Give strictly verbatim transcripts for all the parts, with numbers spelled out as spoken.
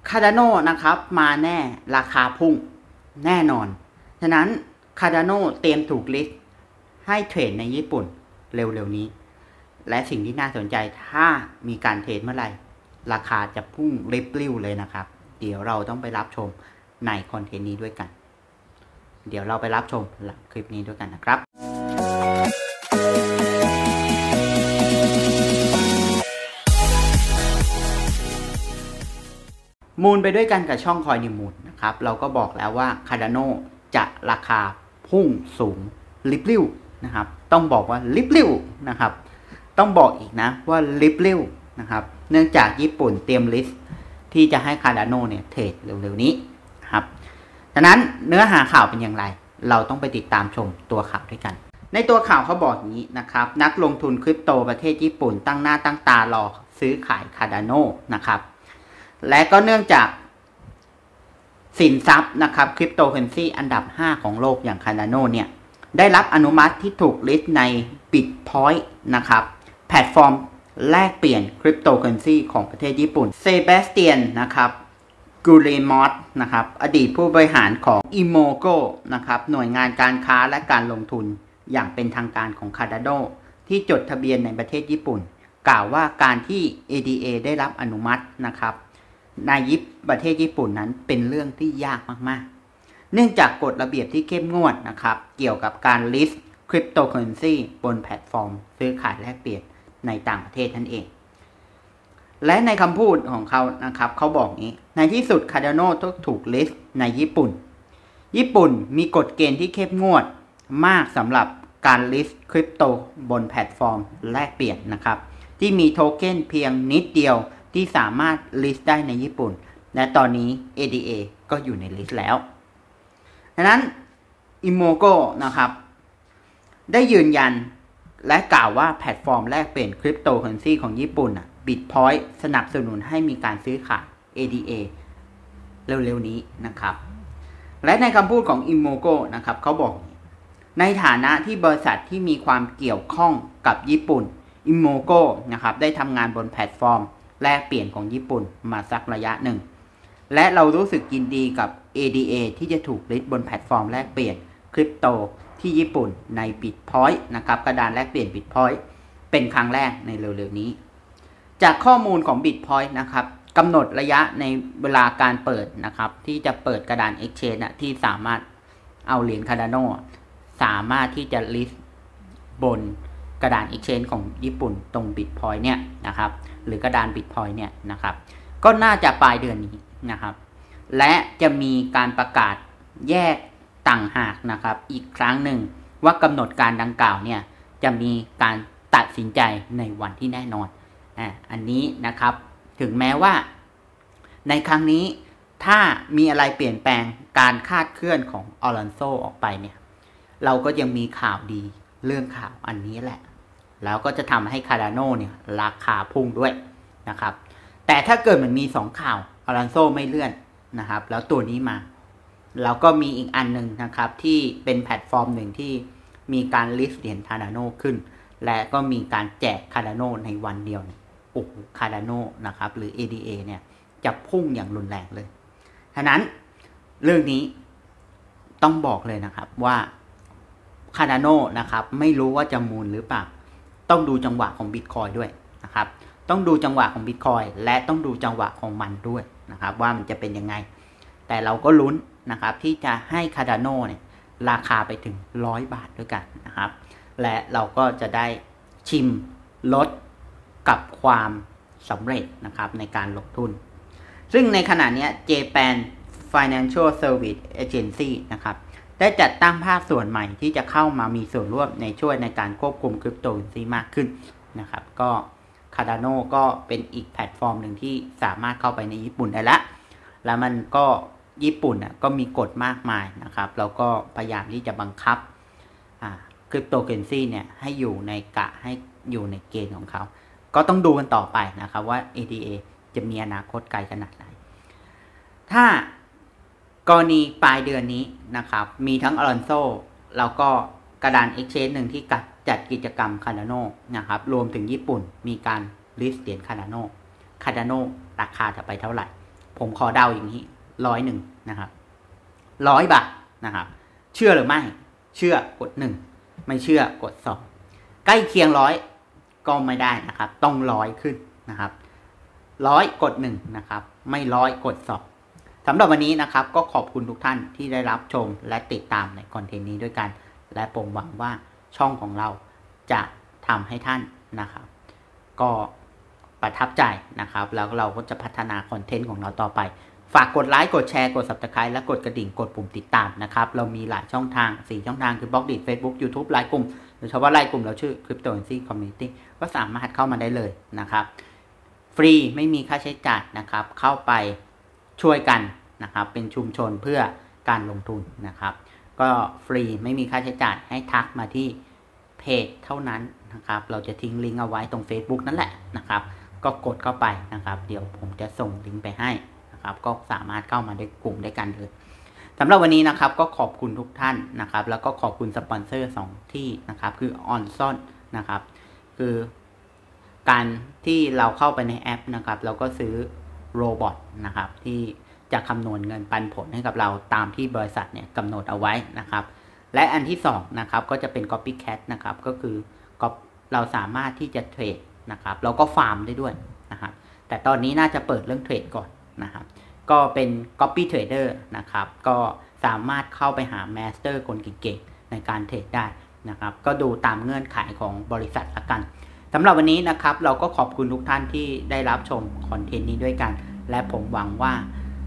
คาร์ดาโนนะครับมาแน่ราคาพุ่งแน่นอนฉะนั้นคาร์ดาโนเตรียมถูกลิสต์ให้เทรดในญี่ปุ่นเร็วๆนี้และสิ่งที่น่าสนใจถ้ามีการเทรดเมื่อไหร่ราคาจะพุ่งริบลิ่วเลยนะครับเดี๋ยวเราต้องไปรับชมในคอนเทนต์นี้ด้วยกันเดี๋ยวเราไปรับชมหลังคลิปนี้ด้วยกันนะครับมูลไปด้วยกันกับช่องคอยนิวมูลนะครับเราก็บอกแล้วว่าคาร์ดาโนจะราคาพุ่งสูงริบลิ่วนะครับต้องบอกว่าริบลิ่วนะครับต้องบอกอีกนะว่าริบลิ่วนะครับเนื่องจากญี่ปุ่นเตรียมลิสต์ที่จะให้คาร์ดาโนเนี่ยเทรดเร็วๆนี้ครับฉะนั้นเนื้อหาข่าวเป็นอย่างไรเราต้องไปติดตามชมตัวข่าวด้วยกันในตัวข่าวเขาบอกอย่างนี้นะครับนักลงทุนคริปโตประเทศญี่ปุ่นตั้งหน้าตั้งตารอซื้อขายคาร์ดาโนนะครับและก็เนื่องจากสินทรัพย์นะครับคริปโตเคอเรนซีอันดับห้าของโลกอย่างคาร์ดาโนเนี่ยได้รับอนุมัติที่ถูกลิสต์ใน Bitpoint นะครับแพลตฟอร์มแลกเปลี่ยนคริปโตเคอเรนซีของประเทศญี่ปุ่นเซบาสเตียนนะครับกูเรมอสนะครับอดีตผู้บริหารของ Imogo นะครับหน่วยงานการค้าและการลงทุนอย่างเป็นทางการของ Cardano ที่จดทะเบียนในประเทศญี่ปุ่นกล่าวว่าการที่ เอ ดี เอ ได้รับอนุมัตินะครับในยิปประเทศญี่ปุ่นนั้นเป็นเรื่องที่ยากมากๆเนื่องจากกฎระเบียบที่เข้มงวดนะครับเกี่ยวกับการ list คริปโตเคอเรนซีบนแพลตฟอร์มซื้อขายแลกเปลี่ยนในต่างประเทศนั่นเองและในคำพูดของเขานะครับเขาบอกนี้ในที่สุด Cardano ต้องถูก list ในญี่ปุ่นญี่ปุ่นมีกฎเกณฑ์ที่เข้มงวดมากสำหรับการ list คริปโตบนแพลตฟอร์มแลกเปลี่ยนนะครับที่มีโทเค็นเพียงนิดเดียวที่สามารถ list ได้ในญี่ปุ่นและตอนนี้ เอ ดี เอ ก็อยู่ใน list แล้วดังนั้น Imogo นะครับได้ยืนยันและกล่าวว่าแพลตฟอร์มแลกเปลี่ยนคริปโตเคอเรนซีของญี่ปุ่น Bitpoint สนับสนุนให้มีการซื้อขาย เอ ดี เอ เร็วๆนี้นะครับและในคำพูดของ Imogo นะครับเขาบอกในฐานะที่บริษัทที่มีความเกี่ยวข้องกับญี่ปุ่น Imogo นะครับได้ทำงานบนแพลตฟอร์มแลกเปลี่ยนของญี่ปุ่นมาสักระยะหนึ่งและเรารู้สึกยินดีกับ เอ ดี เอ ที่จะถูกลิสต์บนแพลตฟอร์มแลกเปลี่ยนคริปโตที่ญี่ปุ่นใน Bitpoint นะครับกระดานแลกเปลี่ยน Bitpoint เป็นครั้งแรกในเร็วๆนี้จากข้อมูลของ Bitpoint นะครับกำหนดระยะในเวลาการเปิดนะครับที่จะเปิดกระดาน Exchange นะที่สามารถเอาเหรียญ Cardano สามารถที่จะลิสต์บนกระดาน Exchange ของญี่ปุ่นตรง Bitpoint เนี่ยนะครับหรือกระดาน Bitpoint เนี่ยนะครับก็น่าจะปลายเดือนนี้นะครับและจะมีการประกาศแยกต่างหากนะครับอีกครั้งหนึ่งว่ากำหนดการดังกล่าวเนี่ยจะมีการตัดสินใจในวันที่แน่นอนอ่าอันนี้นะครับถึงแม้ว่าในครั้งนี้ถ้ามีอะไรเปลี่ยนแปลงการคาดเคลื่อนของออลันโซออกไปเนี่ยเราก็ยังมีข่าวดีเรื่องข่าวอันนี้แหละแล้วก็จะทำให้ Cardano เนี่ยราคาพุ่งด้วยนะครับแต่ถ้าเกิดมันมีสองข่าวอลันโซไม่เลื่อนนะครับแล้วตัวนี้มาเราก็มีอีกอันหนึ่งนะครับที่เป็นแพลตฟอร์มหนึ่งที่มีการลิสต์เหรียญ Cardano ขึ้นและก็มีการแจก Cardano ในวันเดียวโอ้โห Cardano นะครับหรือ เอ ดี เอ เนี่ยจะพุ่งอย่างรุนแรงเลยฉะนั้นเรื่องนี้ต้องบอกเลยนะครับว่า Cardano นะครับไม่รู้ว่าจะมูลหรือเปล่าต้องดูจังหวะของ Bitcoin ด้วยนะครับต้องดูจังหวะของ Bitcoin และต้องดูจังหวะของมันด้วยนะครับว่ามันจะเป็นยังไงแต่เราก็ลุ้นนะครับที่จะให้ Cardano เนี่ยราคาไปถึงหนึ่งร้อยบาทด้วยกันนะครับและเราก็จะได้ชิมลดกับความสำเร็จนะครับในการลงทุนซึ่งในขณะนี้ Japan Financial Service Agency นะครับได้จัดตั้งภาคส่วนใหม่ที่จะเข้ามามีส่วนร่วมในช่วยในการควบคุมคริปโตเคอเรนซีมากขึ้นนะครับก็ Cardano ก็เป็นอีกแพลตฟอร์มหนึ่งที่สามารถเข้าไปในญี่ปุ่นได้แล้วแล้วมันก็ญี่ปุ่นอ่ะก็มีกฎมากมายนะครับแล้วก็พยายามที่จะบังคับอ่าคริปโตเคอเรนซีเนี่ยให้อยู่ในกะให้อยู่ในเกณฑ์ของเขาก็ต้องดูกันต่อไปนะครับว่า เอ ดี เอ จะมีอนาคตไกลขนาดไหนถ้ากรณีปลายเดือนนี้นะครับมีทั้งอลอนโซแล้วก็กระดาน Exchange หนึ่งที่จัดกิจกรรม Cardano นะครับรวมถึงญี่ปุ่นมีการลิสต์เหรียญ Cardano Cardano ราคาจะไปเท่าไหร่ผมขอเดาอย่างนี้ร้อยหนึ่งนะครับร้อยบาทนะครับเชื่อหรือไม่เชื่อกดหนึ่งไม่เชื่อกดสองใกล้เคียงร้อยก็ไม่ได้นะครับต้องร้อยขึ้นนะครับร้อยกดหนึ่งนะครับไม่ร้อยกดสองสำหรับวันนี้นะครับก็ขอบคุณทุกท่านที่ได้รับชมและติดตามในคอนเทนต์นี้ด้วยกันและผมหวังว่าช่องของเราจะทำให้ท่านนะครับก็ประทับใจนะครับแล้วเราก็จะพัฒนาคอนเทนต์ของเราต่อไปฝากกดไลค์กดแชร์กด ซับสไครบ์ และกดกระดิ่งกดปุ่มติดตามนะครับเรามีหลายช่องทางสี่ช่องทางคือบล็อกดิ Facebook YouTube ไลน์กลุ่มโดยเฉพาะไลน์กลุ่มเราชื่อ Cryptocurrency Community ก็สามารถเข้ามาได้เลยนะครับฟรีไม่มีค่าใช้จ่ายนะครับเข้าไปช่วยกันนะครับเป็นชุมชนเพื่อการลงทุนนะครับก็ฟรีไม่มีค่าใช้จ่ายให้ทักมาที่เพจเท่านั้นนะครับเราจะทิ้งลิงก์เอาไว้ตรง Facebook นั่นแหละนะครับก็กดเข้าไปนะครับเดี๋ยวผมจะส่งลิงก์ไปให้นะครับก็สามารถเข้ามาในกลุ่มได้กันเลยสำหรับวันนี้นะครับก็ขอบคุณทุกท่านนะครับแล้วก็ขอบคุณสปอนเซอร์สองที่นะครับคือ Onson นะครับคือการที่เราเข้าไปในแอปนะครับเราก็ซื้อโรบอทนะครับที่จะคำนวณเงินปันผลให้กับเราตามที่บริษัทเนี่ยกำหนดเอาไว้นะครับและอันที่สองนะครับก็จะเป็น Copycat นะครับก็คือเราสามารถที่จะเทรดนะครับเราก็ฟาร์มได้ด้วยนะครับแต่ตอนนี้น่าจะเปิดเรื่องเทรดก่อนนะครับก็เป็น Copy Trader นะครับก็สามารถเข้าไปหา Master คนเก่งๆในการเทรดได้นะครับก็ดูตามเงื่อนไขของบริษัทละกันสำหรับวันนี้นะครับเราก็ขอบคุณทุกท่านที่ได้รับชมคอนเทนต์นี้ด้วยกันและผมหวังว่า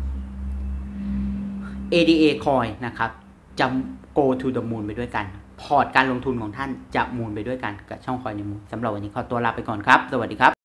เอ ดี เอ Coin นะครับจะ go to the moon ไปด้วยกันพอร์ตการลงทุนของท่านจะมูนไปด้วยกันกับช่อง Coin in the Moon สำหรับวันนี้ขอตัวลาไปก่อนครับสวัสดีครับ